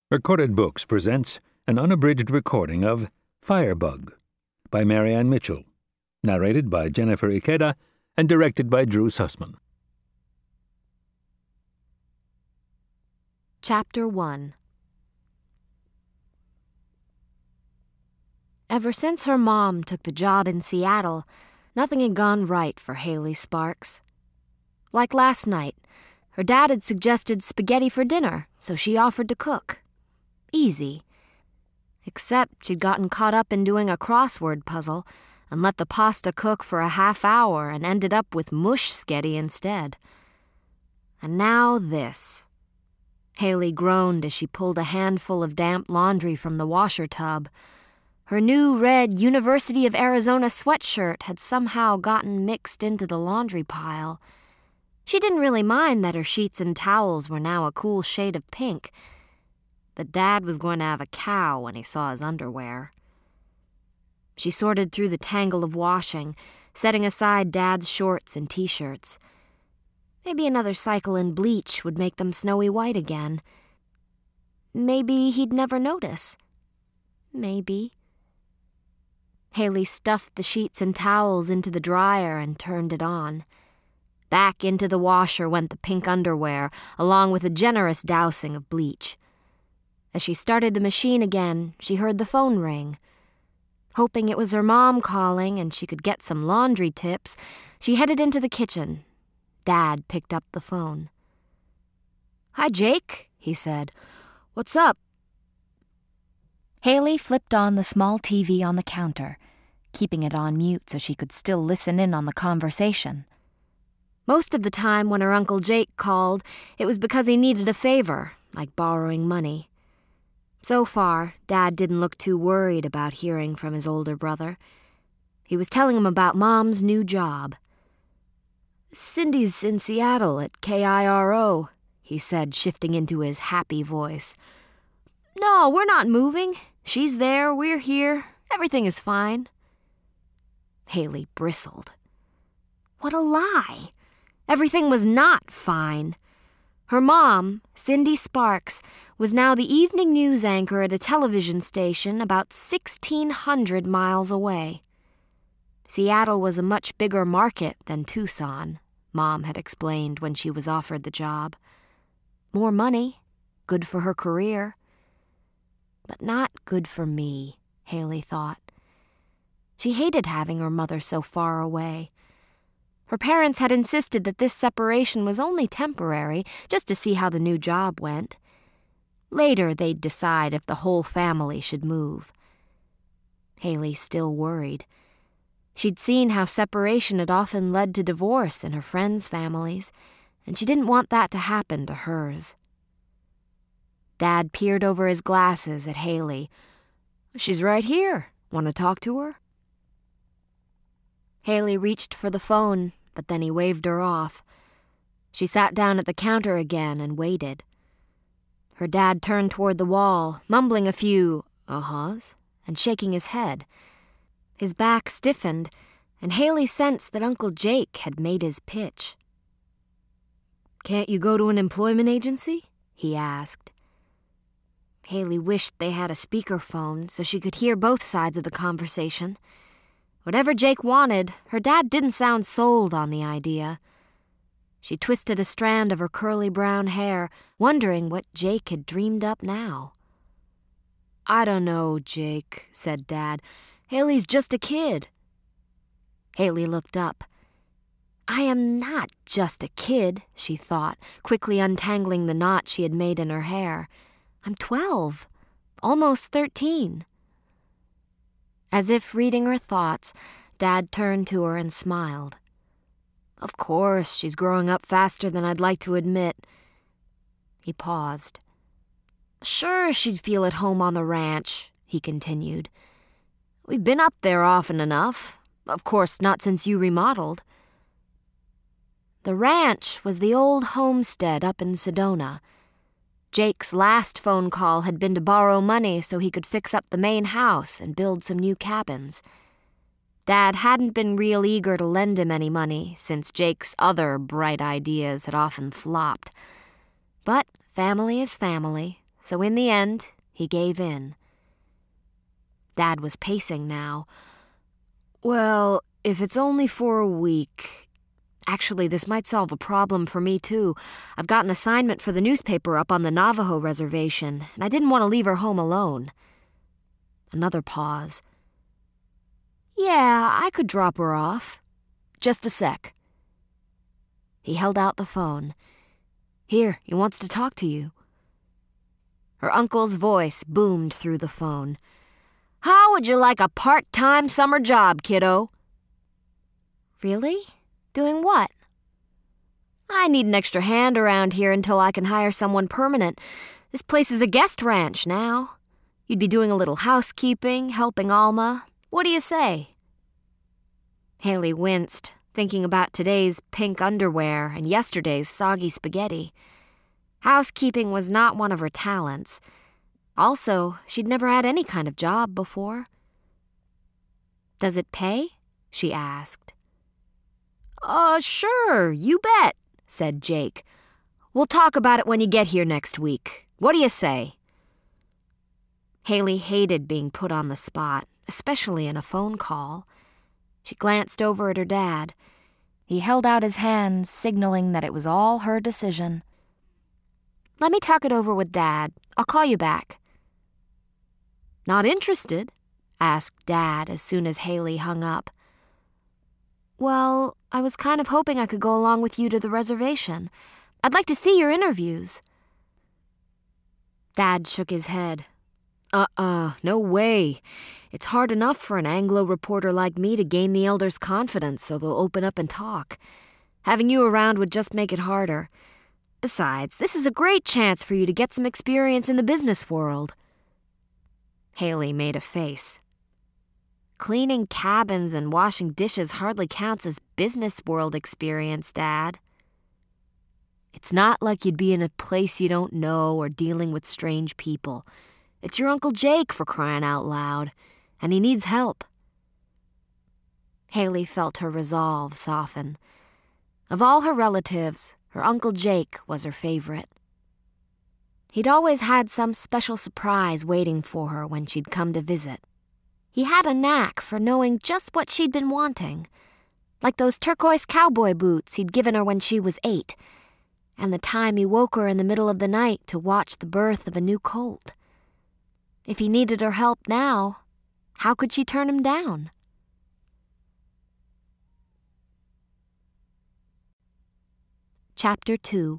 Recorded Books presents an unabridged recording of Firebug by Marianne Mitchell, narrated by Jennifer Ikeda and directed by Drew Sussman. Chapter 1. Ever since her mom took the job in Seattle, nothing had gone right for Haley Sparks. Like last night, her dad had suggested spaghetti for dinner, so she offered to cook. Easy. Except she'd gotten caught up in doing a crossword puzzle and let the pasta cook for a half hour and ended up with mush sketty instead. And now this. Haley groaned as she pulled a handful of damp laundry from the washer tub. Her new red University of Arizona sweatshirt had somehow gotten mixed into the laundry pile. She didn't really mind that her sheets and towels were now a cool shade of pink, but Dad was going to have a cow when he saw his underwear. She sorted through the tangle of washing, setting aside Dad's shorts and t-shirts. Maybe another cycle in bleach would make them snowy white again. Maybe he'd never notice. Maybe. Haley stuffed the sheets and towels into the dryer and turned it on. Back into the washer went the pink underwear, along with a generous dousing of bleach. As she started the machine again, she heard the phone ring. Hoping it was her mom calling and she could get some laundry tips, she headed into the kitchen. Dad picked up the phone. "Hi, Jake," he said. "What's up?" Haley flipped on the small TV on the counter, keeping it on mute so she could still listen in on the conversation. Most of the time when her Uncle Jake called, it was because he needed a favor, like borrowing money. So far, Dad didn't look too worried about hearing from his older brother. He was telling him about Mom's new job. "Cindy's in Seattle at KIRO, he said, shifting into his happy voice. "No, we're not moving. She's there, we're here. Everything is fine." Haley bristled. What a lie! Everything was not fine. Her mom, Cindy Sparks, was now the evening news anchor at a television station about 1,600 miles away. Seattle was a much bigger market than Tucson, Mom had explained when she was offered the job. More money, good for her career. But not good for me, Haley thought. She hated having her mother so far away. Her parents had insisted that this separation was only temporary, just to see how the new job went. Later, they'd decide if the whole family should move. Haley still worried. She'd seen how separation had often led to divorce in her friends' families, and she didn't want that to happen to hers. Dad peered over his glasses at Haley. "She's right here. Want to talk to her?" Haley reached for the phone, but then he waved her off. She sat down at the counter again and waited. Her dad turned toward the wall, mumbling a few uh-huhs and shaking his head. His back stiffened, and Haley sensed that Uncle Jake had made his pitch. "Can't you go to an employment agency?" he asked. Haley wished they had a speakerphone so she could hear both sides of the conversation. Whatever Jake wanted, her dad didn't sound sold on the idea. She twisted a strand of her curly brown hair, wondering what Jake had dreamed up now. "I don't know, Jake," said Dad. "Haley's just a kid." Haley looked up. "I am not just a kid," she thought, quickly untangling the knot she had made in her hair. "I'm 12, almost 13. As if reading her thoughts, Dad turned to her and smiled. "Of course, she's growing up faster than I'd like to admit." He paused. "Sure, she'd feel at home on the ranch," he continued. "We've been up there often enough. Of course, not since you remodeled." The ranch was the old homestead up in Sedona. Jake's last phone call had been to borrow money so he could fix up the main house and build some new cabins. Dad hadn't been real eager to lend him any money since Jake's other bright ideas had often flopped. But family is family, so in the end, he gave in. Dad was pacing now. Well, if it's only for a week... Actually, this might solve a problem for me, too. I've got an assignment for the newspaper up on the Navajo reservation, and I didn't want to leave her home alone. Another pause. Yeah, I could drop her off. Just a sec. He held out the phone. Here, he wants to talk to you. Her uncle's voice boomed through the phone. How would you like a part-time summer job, kiddo? Really? Doing what? I need an extra hand around here until I can hire someone permanent. This place is a guest ranch now. You'd be doing a little housekeeping, helping Alma. What do you say? Haley winced, thinking about today's pink underwear and yesterday's soggy spaghetti. Housekeeping was not one of her talents. Also, she'd never had any kind of job before. Does it pay? She asked. Sure, you bet, said Jake. We'll talk about it when you get here next week. What do you say? Haley hated being put on the spot, especially in a phone call. She glanced over at her dad. He held out his hands, signaling that it was all her decision. Let me talk it over with Dad. I'll call you back. Not interested? Asked Dad as soon as Haley hung up. Well, I was kind of hoping I could go along with you to the reservation. I'd like to see your interviews. Dad shook his head. No way. It's hard enough for an Anglo reporter like me to gain the elders' confidence so they'll open up and talk. Having you around would just make it harder. Besides, this is a great chance for you to get some experience in the business world. Haley made a face. Cleaning cabins and washing dishes hardly counts as business world experience, Dad. It's not like you'd be in a place you don't know or dealing with strange people. It's your Uncle Jake, for crying out loud, and he needs help. Haley felt her resolve soften. Of all her relatives, her Uncle Jake was her favorite. He'd always had some special surprise waiting for her when she'd come to visit. He had a knack for knowing just what she'd been wanting, like those turquoise cowboy boots he'd given her when she was 8, and the time he woke her in the middle of the night to watch the birth of a new colt. If he needed her help now, how could she turn him down? Chapter 2.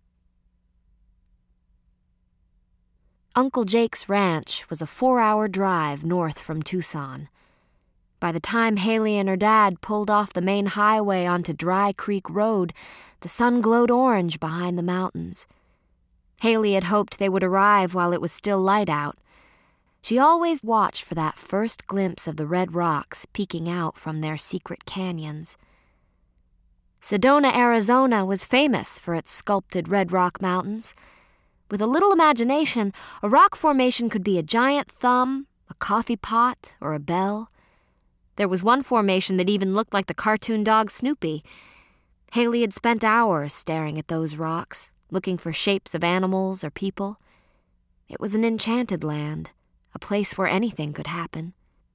Uncle Jake's ranch was a 4-hour drive north from Tucson. By the time Haley and her dad pulled off the main highway onto Dry Creek Road, the sun glowed orange behind the mountains. Haley had hoped they would arrive while it was still light out. She always watched for that first glimpse of the red rocks peeking out from their secret canyons. Sedona, Arizona was famous for its sculpted red rock mountains. With a little imagination, a rock formation could be a giant thumb, a coffee pot, or a bell. There was one formation that even looked like the cartoon dog Snoopy. Haley had spent hours staring at those rocks, looking for shapes of animals or people. It was an enchanted land, a place where anything could happen.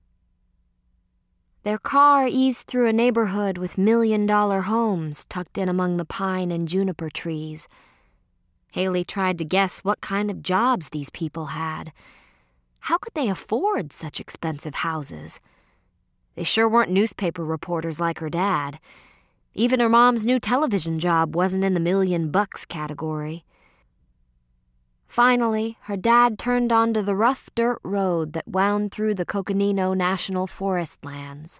Their car eased through a neighborhood with million-dollar homes tucked in among the pine and juniper trees. Haley tried to guess what kind of jobs these people had. How could they afford such expensive houses? They sure weren't newspaper reporters like her dad. Even her mom's new television job wasn't in the $1,000,000 category. Finally, her dad turned onto the rough dirt road that wound through the Coconino National Forest lands.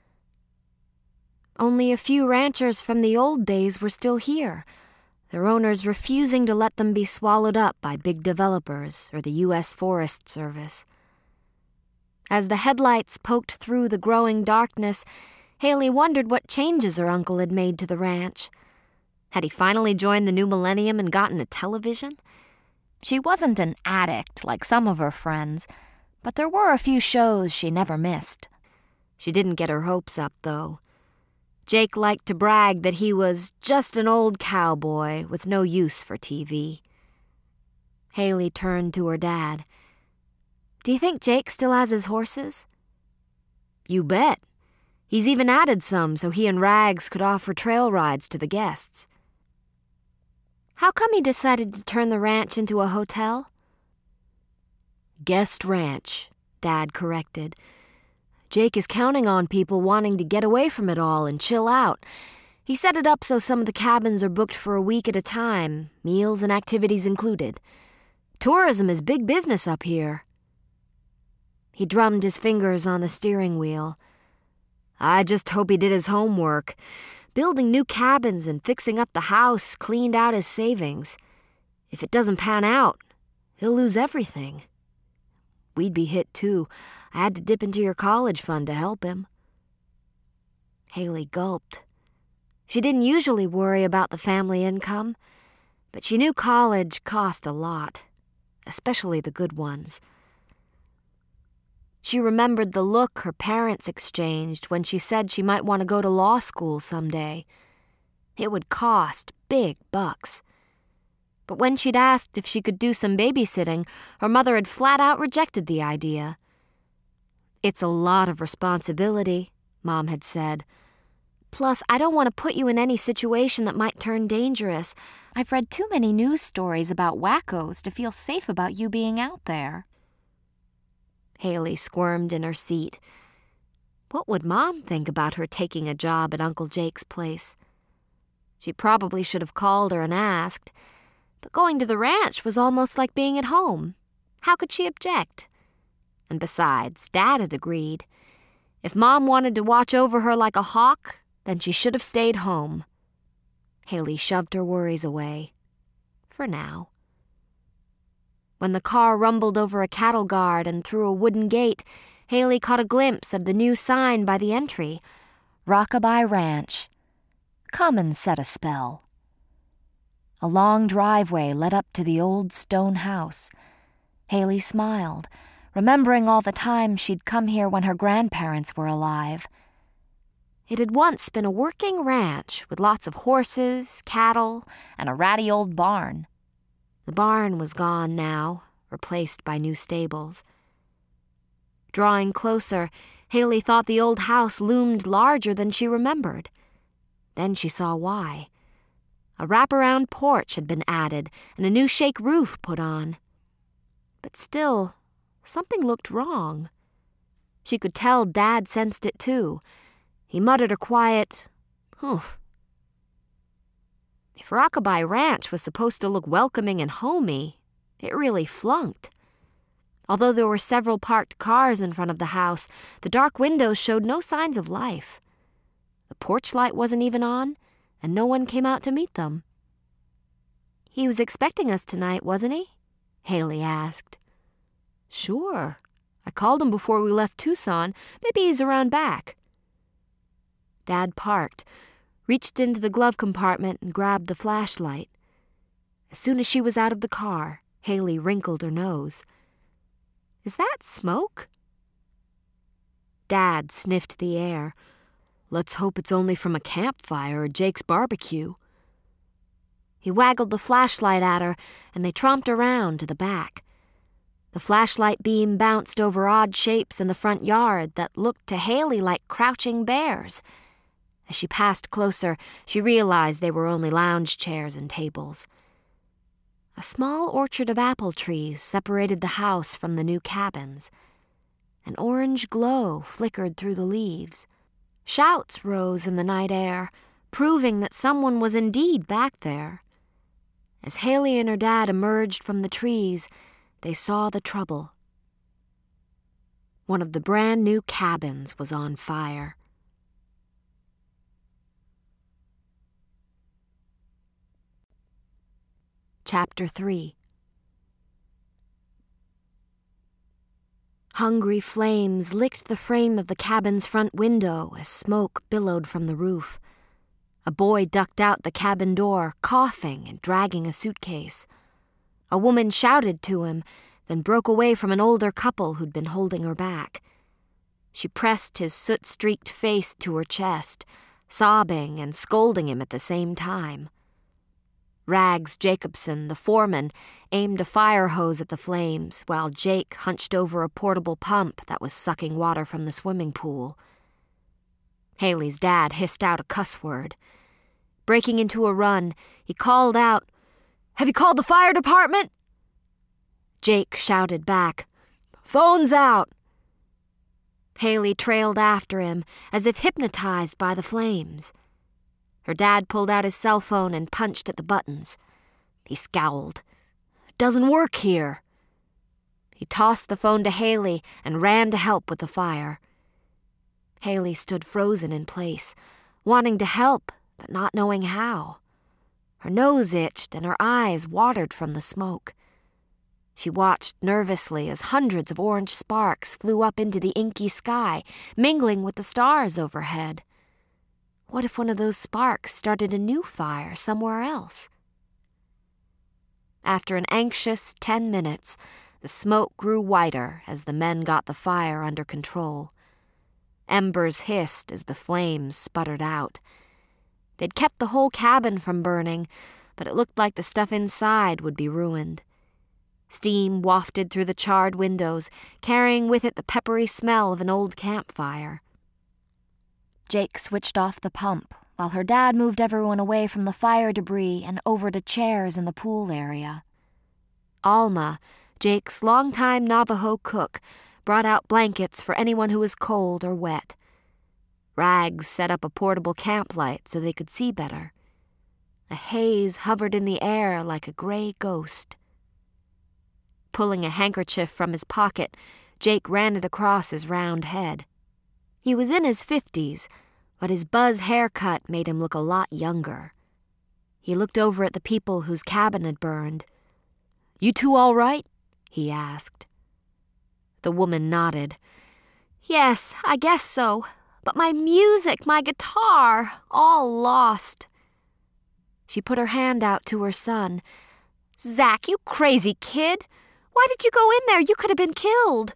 Only a few ranchers from the old days were still here, their owners refusing to let them be swallowed up by big developers or the U.S. Forest Service. As the headlights poked through the growing darkness, Haley wondered what changes her uncle had made to the ranch. Had he finally joined the new millennium and gotten a television? She wasn't an addict like some of her friends, but there were a few shows she never missed. She didn't get her hopes up, though. Jake liked to brag that he was just an old cowboy with no use for TV. Haley turned to her dad. "Do you think Jake still has his horses?" "You bet. He's even added some so he and Rags could offer trail rides to the guests." "How come he decided to turn the ranch into a hotel?" "Guest ranch," Dad corrected. "Jake is counting on people wanting to get away from it all and chill out. He set it up so some of the cabins are booked for a week at a time, meals and activities included. Tourism is big business up here." He drummed his fingers on the steering wheel. "I just hope he did his homework. Building new cabins and fixing up the house cleaned out his savings. If it doesn't pan out, he'll lose everything. We'd be hit too. I had to dip into your college fund to help him." Haley gulped. She didn't usually worry about the family income, but she knew college cost a lot, especially the good ones. She remembered the look her parents exchanged when she said she might want to go to law school someday. It would cost big bucks. But when she'd asked if she could do some babysitting, her mother had flat out rejected the idea. "It's a lot of responsibility," Mom had said. "Plus, I don't want to put you in any situation that might turn dangerous. I've read too many news stories about wackos to feel safe about you being out there." Haley squirmed in her seat. What would Mom think about her taking a job at Uncle Jake's place? She probably should have called her and asked, but going to the ranch was almost like being at home. How could she object? And besides, Dad had agreed. If Mom wanted to watch over her like a hawk, then she should have stayed home. Haley shoved her worries away. For now. When the car rumbled over a cattle guard and through a wooden gate, Haley caught a glimpse of the new sign by the entry, "Rockabye Ranch. Come and set a spell." A long driveway led up to the old stone house. Haley smiled, remembering all the times she'd come here when her grandparents were alive. It had once been a working ranch with lots of horses, cattle, and a ratty old barn. The barn was gone now, replaced by new stables. Drawing closer, Haley thought the old house loomed larger than she remembered. Then she saw why. A wraparound porch had been added and a new shake roof put on. But still, something looked wrong. She could tell Dad sensed it too. He muttered a quiet, "Humph." If Rockabye Ranch was supposed to look welcoming and homey, it really flunked. Although there were several parked cars in front of the house, the dark windows showed no signs of life. The porch light wasn't even on, and no one came out to meet them. "He was expecting us tonight, wasn't he?" Haley asked. "Sure. I called him before we left Tucson. Maybe he's around back." Dad parked, reached into the glove compartment and grabbed the flashlight. As soon as she was out of the car, Haley wrinkled her nose. "Is that smoke?" Dad sniffed the air. "Let's hope it's only from a campfire or Jake's barbecue." He waggled the flashlight at her, and they tromped around to the back. The flashlight beam bounced over odd shapes in the front yard that looked to Haley like crouching bears. As she passed closer, she realized they were only lounge chairs and tables. A small orchard of apple trees separated the house from the new cabins. An orange glow flickered through the leaves. Shouts rose in the night air, proving that someone was indeed back there. As Haley and her dad emerged from the trees, they saw the trouble. One of the brand new cabins was on fire. Chapter 3. Hungry flames licked the frame of the cabin's front window as smoke billowed from the roof. A boy ducked out the cabin door, coughing and dragging a suitcase. A woman shouted to him, then broke away from an older couple who'd been holding her back. She pressed his soot-streaked face to her chest, sobbing and scolding him at the same time. Rags Jacobson, the foreman, aimed a fire hose at the flames, while Jake hunched over a portable pump that was sucking water from the swimming pool. Haley's dad hissed out a cuss word. Breaking into a run, he called out, "Have you called the fire department?" Jake shouted back, "Phone's out." Haley trailed after him, as if hypnotized by the flames. Her dad pulled out his cell phone and punched at the buttons. He scowled. "It doesn't work here." He tossed the phone to Haley and ran to help with the fire. Haley stood frozen in place, wanting to help, but not knowing how. Her nose itched and her eyes watered from the smoke. She watched nervously as hundreds of orange sparks flew up into the inky sky, mingling with the stars overhead. What if one of those sparks started a new fire somewhere else? After an anxious 10 minutes, the smoke grew whiter as the men got the fire under control. Embers hissed as the flames sputtered out. They'd kept the whole cabin from burning, but it looked like the stuff inside would be ruined. Steam wafted through the charred windows, carrying with it the peppery smell of an old campfire. Jake switched off the pump, while her dad moved everyone away from the fire debris and over to chairs in the pool area. Alma, Jake's longtime Navajo cook, brought out blankets for anyone who was cold or wet. Rags set up a portable camp light so they could see better. A haze hovered in the air like a gray ghost. Pulling a handkerchief from his pocket, Jake ran it across his round head. He was in his 50s, but his buzz haircut made him look a lot younger. He looked over at the people whose cabin had burned. "You two all right?" he asked. The woman nodded. "Yes, I guess so. But my music, my guitar, all lost." She put her hand out to her son. "Zach, you crazy kid! Why did you go in there? You could have been killed."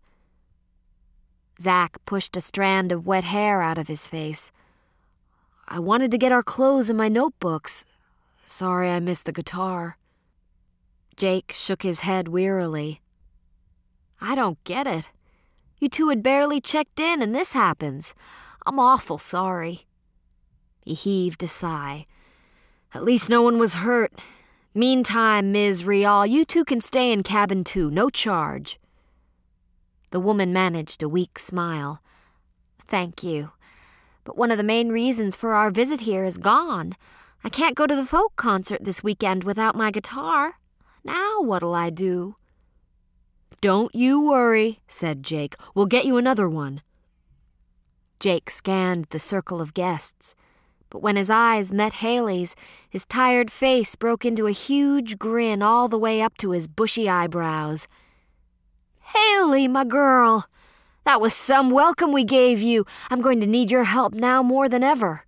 Zach pushed a strand of wet hair out of his face. "I wanted to get our clothes and my notebooks. Sorry I missed the guitar." Jake shook his head wearily. "I don't get it. You two had barely checked in and this happens. I'm awful sorry." He heaved a sigh. "At least no one was hurt. Meantime, Ms. Rial, you two can stay in cabin 2, no charge." The woman managed a weak smile. "Thank you. But one of the main reasons for our visit here is gone. I can't go to the folk concert this weekend without my guitar. Now what'll I do?" "Don't you worry," said Jake. "We'll get you another one." Jake scanned the circle of guests, but when his eyes met Haley's, his tired face broke into a huge grin all the way up to his bushy eyebrows. "Haley, my girl! That was some welcome we gave you. I'm going to need your help now more than ever."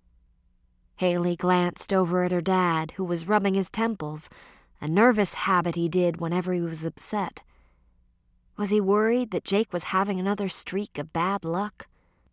Haley glanced over at her dad, who was rubbing his temples, a nervous habit he did whenever he was upset. Was he worried that Jake was having another streak of bad luck?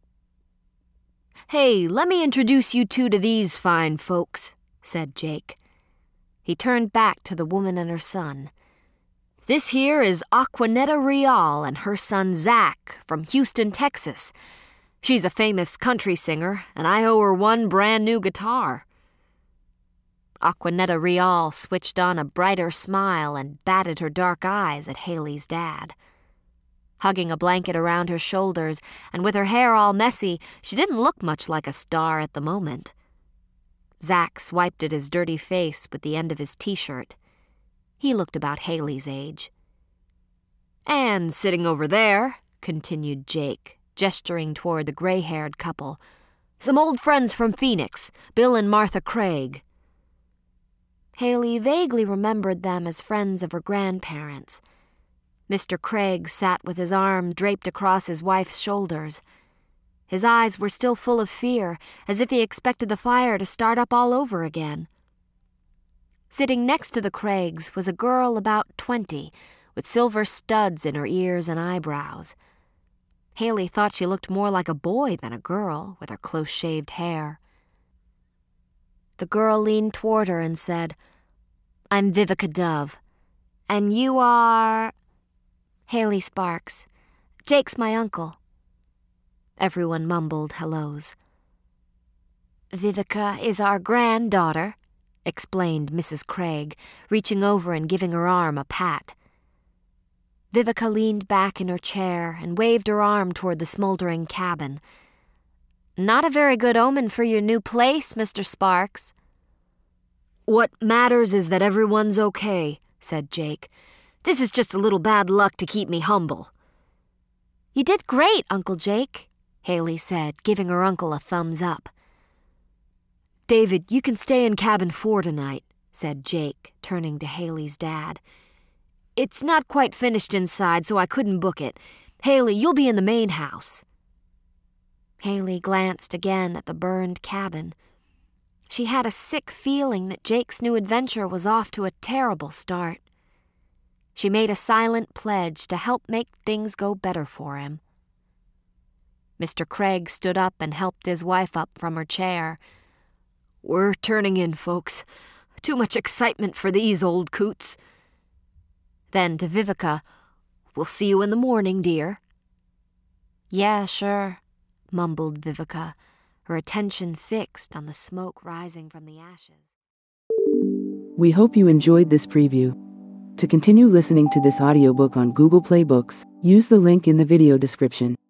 "Hey, let me introduce you two to these fine folks," said Jake. He turned back to the woman and her son. "This here is Aquanetta Rial and her son Zach from Houston, Texas. She's a famous country singer, and I owe her one brand new guitar." Aquanetta Rial switched on a brighter smile and batted her dark eyes at Haley's dad. Hugging a blanket around her shoulders and with her hair all messy, she didn't look much like a star at the moment. Zach swiped at his dirty face with the end of his t-shirt. He looked about Haley's age. "And sitting over there," continued Jake, gesturing toward the gray-haired couple, "some old friends from Phoenix, Bill and Martha Craig." Haley vaguely remembered them as friends of her grandparents. Mr. Craig sat with his arm draped across his wife's shoulders. His eyes were still full of fear, as if he expected the fire to start up all over again. Sitting next to the Craigs was a girl about 20, with silver studs in her ears and eyebrows. Haley thought she looked more like a boy than a girl, with her close-shaved hair. The girl leaned toward her and said, I'm Vivica Dove. And you are... Haley Sparks. Jake's my uncle. Everyone mumbled hellos. Vivica is our granddaughter, explained Mrs. Craig, reaching over and giving her arm a pat. Vivica leaned back in her chair and waved her arm toward the smoldering cabin. Not a very good omen for your new place, Mr. Sparks. What matters is that everyone's okay, said Jake. This is just a little bad luck to keep me humble. You did great, Uncle Jake, Haley said, giving her uncle a thumbs up. David, you can stay in cabin 4 tonight, said Jake, turning to Haley's dad. It's not quite finished inside, so I couldn't book it. Haley, you'll be in the main house. Haley glanced again at the burned cabin. She had a sick feeling that Jake's new adventure was off to a terrible start. She made a silent pledge to help make things go better for him. Mr. Craig stood up and helped his wife up from her chair. We're turning in, folks. Too much excitement for these old coots. Then to Vivica, we'll see you in the morning, dear. Yeah, sure, mumbled Vivica, her attention fixed on the smoke rising from the ashes. We hope you enjoyed this preview. To continue listening to this audiobook on Google Play Books, use the link in the video description.